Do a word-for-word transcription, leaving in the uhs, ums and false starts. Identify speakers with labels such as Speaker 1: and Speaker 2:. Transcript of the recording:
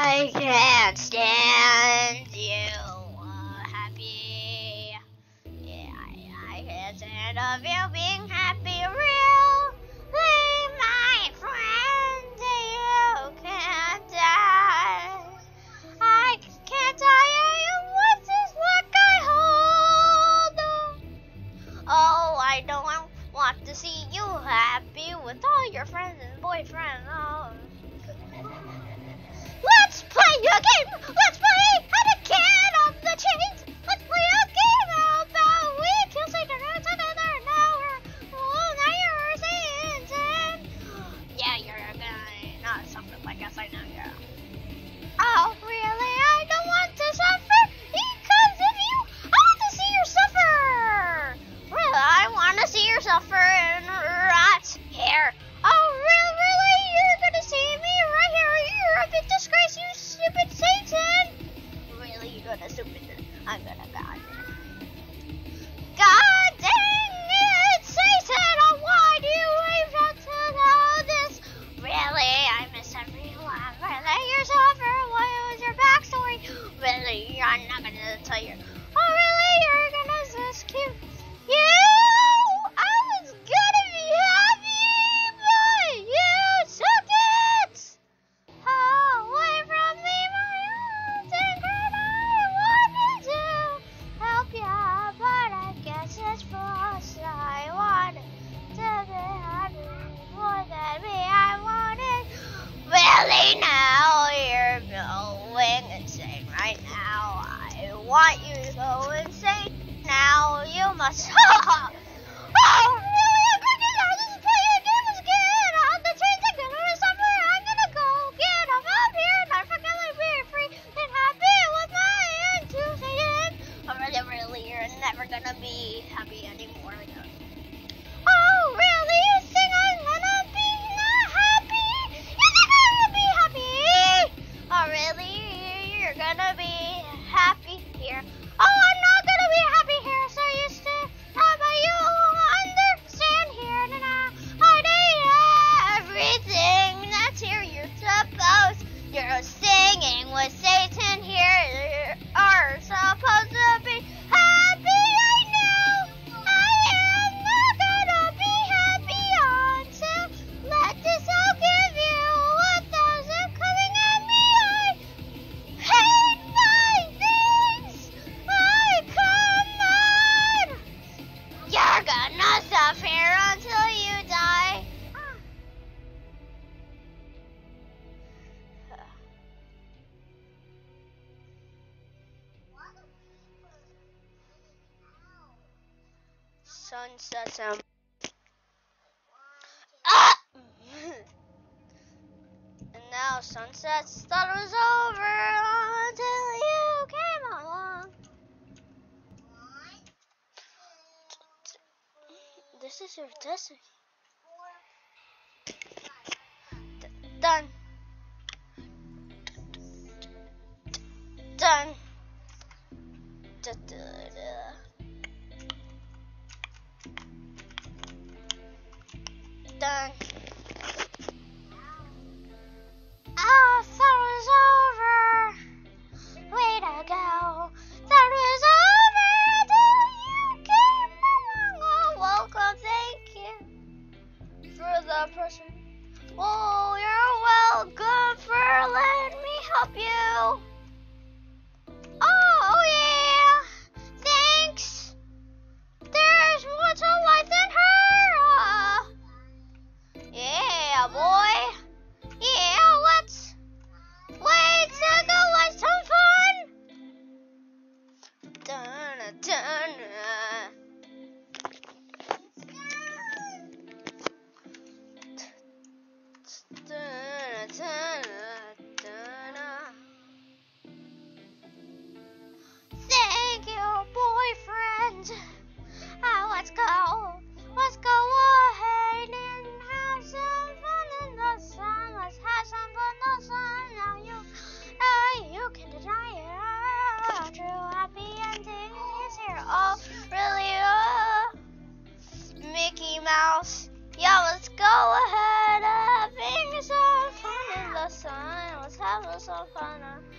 Speaker 1: I can't stand you. Uh, happy. Yeah, I, I can't stand of you being happy. Really, my friend, you can't die. I can't die. What is what I hold? Oh, I don't want to see you happy with all your friends and boyfriends. Oh. Let's play a game. Let's play at a can of the chains. Let's play a game about we kill Satan and another. Now we're oh, now you're Satan. Yeah, you're gonna not something like us. I know you're. Oh, really? I don't want to suffer because of you. I want to see you suffer. Really, I want to see you suffer and rot here. Oh, really, really? You're gonna see me right here? You're a big disgrace, you stupid Satan! Really, you're gonna stupid? I'm gonna God. God dang it, Satan! Oh, why do you even have to know this? Really, I miss everyone. Really, you're suffer. What was your backstory? Really, I'm not gonna tell you. Oh, really? You're gonna just keep you? I was gonna be happy, but you took it. Away from me, my own secret. I wanted to help ya, but I guess it's false. I wanted to be happy more than me. I wanted. Really, now you're going insane right now. I want you to go insane. Now you must. Oh, really? I'm gonna go. This is play a game again. On the chains, I'm gonna suffer. I'm gonna go get off up here and I'm fucking be free and happy with my end to Satan. Oh, really, really, you're never gonna be happy anymore. Oh, really? You think I'm gonna be not happy? You think I'm gonna be happy? Oh, really? You're gonna be happy here. Oh, I'm not gonna be happy here, so you still, how about you understand here and now? I need everything that's here. You're supposed, you're singing with Satan here, you are supposed to be happy. I know I am not gonna be happy until let this all give you a thousand coming at me. I hate my things. I come on. You're gonna suffer until you die. Sunset um ah! And now sunsets thought it was over until you came along. This is your destiny. D- done. Done. Da, da, da. Done. I thought it was over. Way to go. Thought it was over until you came along. Oh, welcome. Thank you for the person. Oh, you're Bafana.